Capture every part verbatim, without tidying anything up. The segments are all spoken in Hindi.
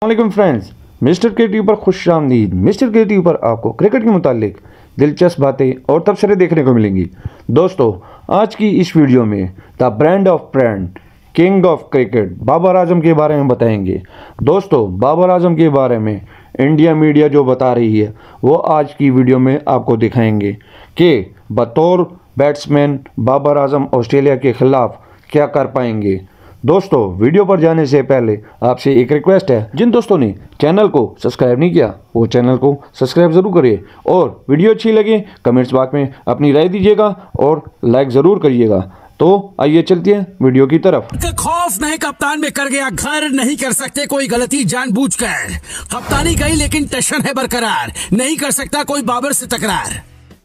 वालेकुम फ्रेंड्स, मिस्टर क्रिकेट पर खुश आमदीद। मिस्टर क्रिकेट पर आपको क्रिकेट के मुतालिक दिलचस्प बातें और तबसरे देखने को मिलेंगी। दोस्तों, आज की इस वीडियो में the brand of brand king of cricket Babar Azam के बारे में बताएंगे। दोस्तों, बाबर आजम के बारे में इंडिया मीडिया जो बता रही है वो आज की वीडियो में आपको दिखाएंगे कि बतौर बैट्समैन बाबर आजम ऑस्ट्रेलिया के खिलाफ क्या कर पाएंगे। दोस्तों, वीडियो पर जाने से पहले आपसे एक रिक्वेस्ट है, जिन दोस्तों ने चैनल को सब्सक्राइब नहीं किया वो चैनल को सब्सक्राइब ज़रूर करिए और वीडियो अच्छी लगे कमेंट्स बॉक्स में अपनी राय दीजिएगा और लाइक ज़रूर करिएगा। तो आइए चलते हैं वीडियो की तरफ। खौफ नए कप्तान में कर गया घर, नहीं कर सकते कोई गलती जानबूझकर। कप्तानी गई लेकिन टशन है बरकरार, नहीं कर सकता कोई बाबर से तकरार।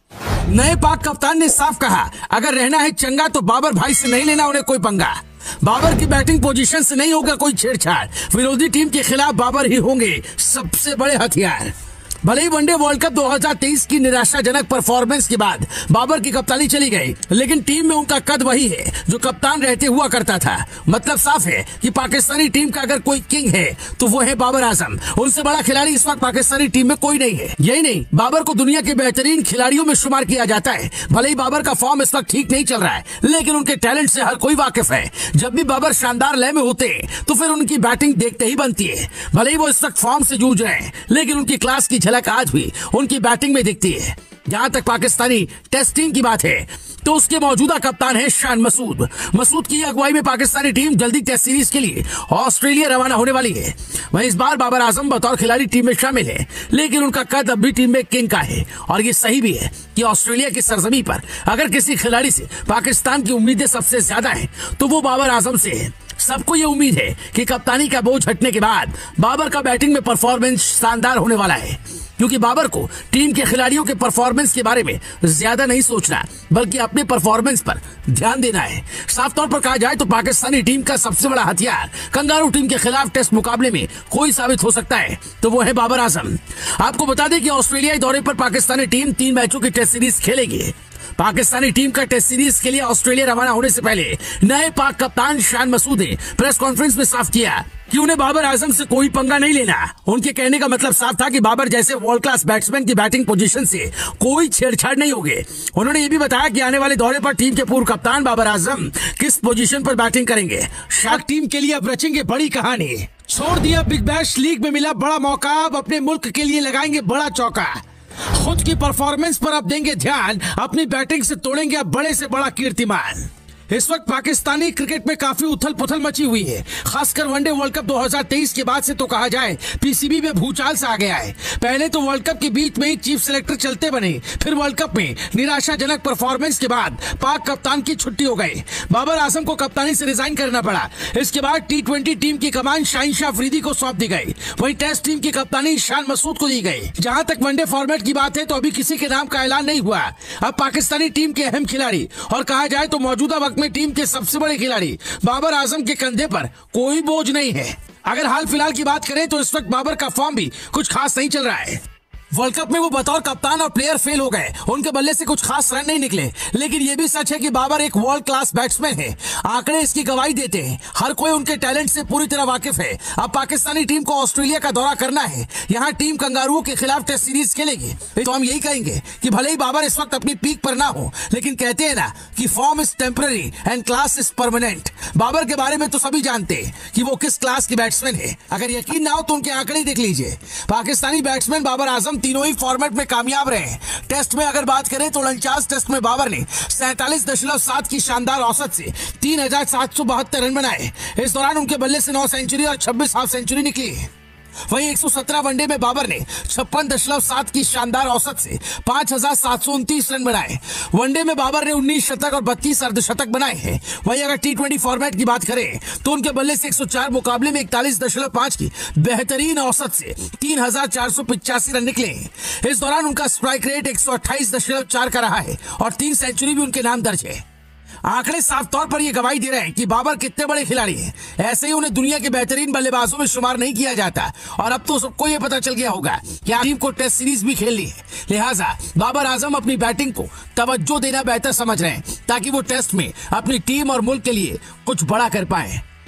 नए पाक कप्तान ने साफ कहा, अगर रहना है चंगा तो बाबर भाई से नहीं लेना उन्हें कोई पंगा। बाबर की बैटिंग पोजीशन से नहीं होगा कोई छेड़छाड़, विरोधी टीम के खिलाफ बाबर ही होंगे सबसे बड़े हथियार। भले ही वनडे वर्ल्ड कप दो हज़ार तेईस की निराशाजनक परफॉर्मेंस के बाद बाबर की कप्तानी चली गई, लेकिन टीम में उनका कद वही है जो कप्तान रहते हुआ करता था। मतलब साफ है कि पाकिस्तानी टीम का अगर कोई किंग है तो वो है बाबर आजम। उनसे बड़ा खिलाड़ी इस वक्त पाकिस्तानी टीम में कोई नहीं है। यही नहीं, बाबर को दुनिया के बेहतरीन खिलाड़ियों में शुमार किया जाता है। भले ही बाबर का फॉर्म इस वक्त ठीक नहीं चल रहा है, लेकिन उनके टैलेंट से हर कोई वाकिफ है। जब भी बाबर शानदार लय में होते तो फिर उनकी बैटिंग देखते ही बनती है। भले ही वो इस वक्त फॉर्म से जूझ रहे हैं, लेकिन उनकी क्लास की झलक आज भी उनकी बैटिंग में दिखती है। जहां तक पाकिस्तानी टेस्ट टीम की बात है तो उसके मौजूदा कप्तान है शान मसूद। मसूद की अगुवाई में पाकिस्तानी टीम जल्दी टेस्ट सीरीज के लिए ऑस्ट्रेलिया रवाना होने वाली है। वहीं इस बार बाबर आजम बतौर खिलाड़ी टीम में शामिल है, लेकिन उनका कद अब भी टीम में किंग का है। और ये सही भी है कि ऑस्ट्रेलिया की सरजमी पर अगर किसी खिलाड़ी से पाकिस्तान की उम्मीदें सबसे ज्यादा है तो वो बाबर आजम से है। सबको ये उम्मीद है कि कप्तानी का बोझ हटने के बाद बाबर का बैटिंग में परफॉर्मेंस शानदार होने वाला है, क्योंकि बाबर को टीम के खिलाड़ियों के परफॉर्मेंस के बारे में ज्यादा नहीं सोचना बल्कि अपने परफॉर्मेंस पर ध्यान देना है। साफ तौर पर कहा जाए तो पाकिस्तानी टीम का सबसे बड़ा हथियार कंगारू टीम के खिलाफ टेस्ट मुकाबले में कोई साबित हो सकता है तो वो है बाबर आजम। आपको बता दें कि ऑस्ट्रेलियाई दौरे पर पाकिस्तानी टीम तीन मैचों की टेस्ट सीरीज खेलेगी। पाकिस्तानी टीम का टेस्ट सीरीज के लिए ऑस्ट्रेलिया रवाना होने से पहले नए पाक कप्तान शान मसूद ने प्रेस कॉन्फ्रेंस में साफ किया कि उन्हें बाबर आजम से कोई पंगा नहीं लेना। उनके कहने का मतलब साफ था कि बाबर जैसे वर्ल्ड क्लास बैट्समैन की बैटिंग पोजीशन से कोई छेड़छाड़ नहीं होगी। उन्होंने ये भी बताया कि आने वाले दौरे पर टीम के पूर्व कप्तान बाबर आजम किस पोजीशन पर बैटिंग करेंगे। शार्क टीम के लिए अब रचेंगे बड़ी कहानी। छोड़ दिया बिग बैश लीग में मिला बड़ा मौका, अब अपने मुल्क के लिए लगाएंगे बड़ा चौका। खुद की परफॉर्मेंस पर अब देंगे ध्यान, अपनी बैटिंग से तोड़ेंगे अब बड़े से बड़ा कीर्तिमान। इस वक्त पाकिस्तानी क्रिकेट में काफी उथल पुथल मची हुई है, खासकर वनडे वर्ल्ड कप दो हज़ार तेईस के बाद से तो कहा जाए पीसीबी में भूचाल सा आ गया है। पहले तो वर्ल्ड कप के बीच में ही चीफ सिलेक्टर चलते बने, फिर वर्ल्ड कप में निराशाजनक परफॉर्मेंस के बाद पाक कप्तान की छुट्टी हो गई। बाबर आजम को कप्तानी से रिजाइन करना पड़ा। इसके बाद टी ट्वेंटी टीम की कमान शाहीन शाह अफरीदी को सौंप दी गई। वहीं टेस्ट टीम की कप्तानी शान मसूद को दी गई। जहां तक वनडे फॉर्मेट की बात है तो अभी किसी के नाम का ऐलान नहीं हुआ। अब पाकिस्तानी टीम के अहम खिलाड़ी और कहा जाए तो मौजूदा वक्त में टीम के सबसे बड़े खिलाड़ी बाबर आजम के कंधे पर कोई बोझ नहीं है। अगर हाल फिलहाल की बात करें तो इस वक्त बाबर का फॉर्म भी कुछ खास नहीं चल रहा है। वर्ल्ड कप में वो बतौर कप्तान और प्लेयर फेल हो गए, उनके बल्ले से कुछ खास रन नहीं निकले। लेकिन ये भी सच है कि बाबर एक वर्ल्ड क्लास बैट्समैन है, आंकड़े इसकी गवाही देते हैं। हर कोई उनके टैलेंट से पूरी तरह वाकिफ है। अब पाकिस्तानी टीम को ऑस्ट्रेलिया का दौरा करना है, यहाँ टीम कंगारुओं के खिलाफ टेस्ट सीरीज खेलेगी। तो हम यही कहेंगे कि भले ही बाबर इस वक्त अपनी पीक पर ना हो, लेकिन कहते हैं ना कि form is temporary and class is permanent. Babar के बारे में तो सभी जानते हैं कि वो किस क्लास की बैट्समैन है। अगर यकीन ना हो तो उनके आंकड़े देख लीजिए। पाकिस्तानी बैट्समैन बाबर आजम तीनों ही फॉर्मेट में कामयाब रहे। टेस्ट में अगर बात करें तो उनचास टेस्ट में बाबर ने सैंतालीस दशमलव सात की शानदार औसत से तीन हजार सात सौ बहत्तर रन बनाए। इस दौरान उनके बल्ले से नौ सेंचुरी और छब्बीस हाफ सेंचुरी निकली। वहीं एक सौ सत्रह वनडे में बाबर ने छप्पन दशमलव सात की शानदार औसत से पांच हजार सात सौ उनतीस रन बनाए। वनडे में बाबर ने उन्नीस शतक और बत्तीस अर्धशतक बनाए हैं। वहीं अगर टी ट्वेंटी फॉर्मेट की बात करें तो उनके बल्ले से एक सौ चार मुकाबले में इकतालीस दशमलव पांच की बेहतरीन औसत से तीन हजार चार सौ पिचासी रन निकले। इस दौरान उनका स्ट्राइक रेट एक सौ अट्ठाईस दशमलव चार का रहा है और तीन सेंचुरी भी उनके नाम दर्ज है। आंकड़े साफ तौर पर यह गवाही दे रहे हैं कि बाबर कितने बड़े खिलाड़ी हैं। ऐसे ही उन्हें दुनिया के बेहतरीन बल्लेबाजों में शुमार नहीं किया जाता और अब तो सबको यह पता चल गया होगा कि टीम को टेस्ट सीरीज भी खेलनी है। लिहाजा बाबर आजम अपनी बैटिंग को तवज्जो देना बेहतर समझ रहे हैं ताकि वो टेस्ट में अपनी टीम और मुल्क के लिए कुछ बड़ा कर पाए।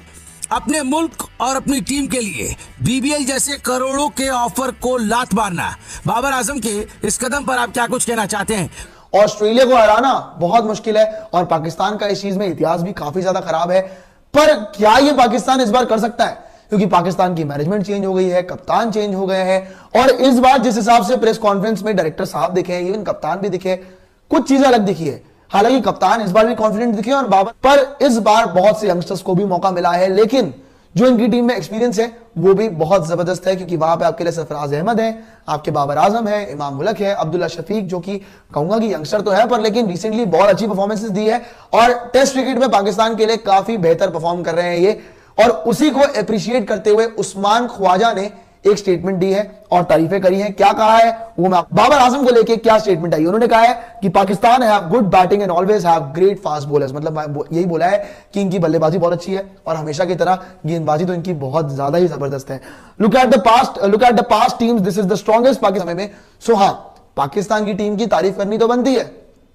अपने मुल्क और अपनी टीम के लिए बीबीएल जैसे करोड़ों के ऑफर को लात मारना। बाबर आजम के इस कदम पर आप क्या कुछ कहना चाहते हैं? ऑस्ट्रेलिया को हराना बहुत मुश्किल है और पाकिस्तान का इस चीज में इतिहास भी काफी ज्यादा खराब है, पर क्या ये पाकिस्तान इस बार कर सकता है? क्योंकि पाकिस्तान की मैनेजमेंट चेंज हो गई है, कप्तान चेंज हो गए हैं, और इस बार जिस हिसाब से प्रेस कॉन्फ्रेंस में डायरेक्टर साहब दिखे हैं, इवन कप्तान भी दिखे, कुछ चीजें अलग दिखी है। हालांकि कप्तान इस बार भी कॉन्फिडेंट दिखे और बाबर, पर इस बार बहुत से यंगस्टर्स को भी मौका मिला है, लेकिन जो इनकी टीम में एक्सपीरियंस है वो भी बहुत जबरदस्त है, क्योंकि वहां पे आपके लिए सरफराज अहमद है, आपके बाबर आजम है, इमाम मुल्क है, अब्दुल्ला शफीक, जो कि कहूंगा कि यंगस्टर तो है पर लेकिन रिसेंटली बहुत अच्छी परफॉर्मेंसेस दी है और टेस्ट क्रिकेट में पाकिस्तान के लिए काफी बेहतर परफॉर्म कर रहे हैं ये। और उसी को अप्रिशिएट करते हुए उस्मान ख्वाजा ने एक स्टेटमेंट दी है और तारीफें करी हैं। क्या कहा है वो, मैं बाबर आजम को लेके क्या स्टेटमेंट आई, उन्होंने कहा है कि Pakistan have good batting and always have great fast bowlers, मतलब यही बोला है कि इनकी बल्लेबाजी बहुत अच्छी है और हमेशा की तरह गेंदबाजी तो इनकी बहुत ज्यादा ही जबरदस्त है। Look at the past look at the past teams, this is the strongest Pakistan में। सो हाँ, पाकिस्तान की टीम की तारीफ करनी तो बनती है।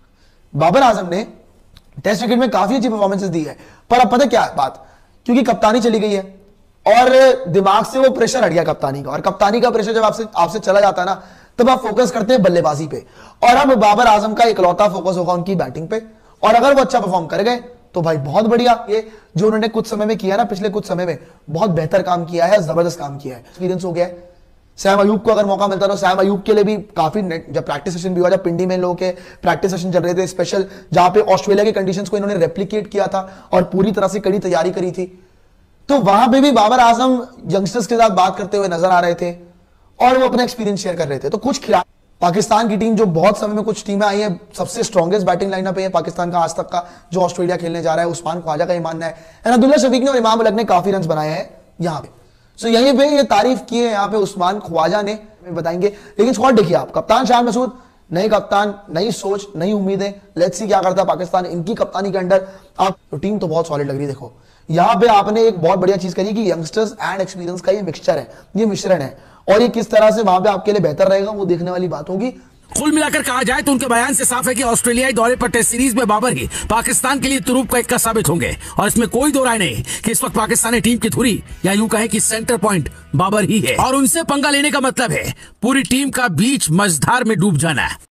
बाबर आजम ने टेस्ट क्रिकेट में काफी अच्छी परफॉर्मेंसेस दी है, पर अब पता क्या है बात, क्योंकि कप्तानी चली गई है और दिमाग से वो प्रेशर हट गया कप्तानी का, और कप्तानी का प्रेशर जब आपसे आपसे चला जाता है ना, तब आप फोकस करते हैं बल्लेबाजी पे, और अब बाबर आजम का इकलौता फोकस होगा उनकी बैटिंग पे, और अगर वो अच्छा परफॉर्म कर गए तो भाई बहुत बढ़िया। ये जो उन्होंने कुछ समय में किया ना, पिछले कुछ समय में बहुत बेहतर काम किया है, जबरदस्त काम किया है, एक्सपीरियंस हो गया है। सैम अयूब को अगर मौका मिलता तो सैम अयूब के लिए भी काफी, जब प्रैक्टिस सेशन भी हुआ, जब पिंडी में लोगों के प्रैक्टिस सेशन चल रहे थे स्पेशल, जहां पे ऑस्ट्रेलिया के कंडीशंस को इन्होंने रेप्लिकेट किया था और पूरी तरह से कड़ी तैयारी करी थी, तो वहां पे भी बाबर आजम यंगस्टर्स के साथ बात करते हुए नजर आ रहे थे और वो अपना एक्सपीरियंस शेयर कर रहे थे। तो कुछ खिलाड़ी, पाकिस्तान की टीम जो बहुत समय में कुछ टीमें आई हैं, सबसे स्ट्रॉन्गेस्ट बैटिंग लाइनअप है पाकिस्तान का आज तक का, जो ऑस्ट्रेलिया खेलने जा रहा है, उस्मान ख्वाजा का ये मानना है। अब्दुल्ला शफीक ने और इमाम मुल्क ने काफी रन बनाए हैं यहाँ पे, सो यहीं पे ये तारीफ की है यहाँ पे उस्मान ख्वाजा ने, बताएंगे। लेकिन स्क्वाड देखिए आप, कप्तान शाह मसूद, नए कप्तान, नई सोच, नई उम्मीदें, लेट्स सी क्या करता है पाकिस्तान इनकी कप्तानी के अंडर। आप तो टीम तो बहुत सॉलिड लग रही है। देखो यहाँ पे आपने एक बहुत बढ़िया चीज करी कि यंगस्टर्स एंड एक्सपीरियंस का ये मिक्सचर है, ये मिश्रण है, और ये किस तरह से वहां पे आपके लिए बेहतर रहेगा वो देखने वाली बात होगी। कुल मिलाकर कहा जाए तो उनके बयान से साफ है कि ऑस्ट्रेलियाई दौरे पर टेस्ट सीरीज में बाबर ही पाकिस्तान के लिए तुरूप का इक्का साबित होंगे, और इसमें कोई दो राय नहीं कि इस वक्त पाकिस्तानी टीम की धुरी, या यूं कहें कि सेंटर पॉइंट बाबर ही है, और उनसे पंगा लेने का मतलब है पूरी टीम का बीच मझधार में डूब जाना।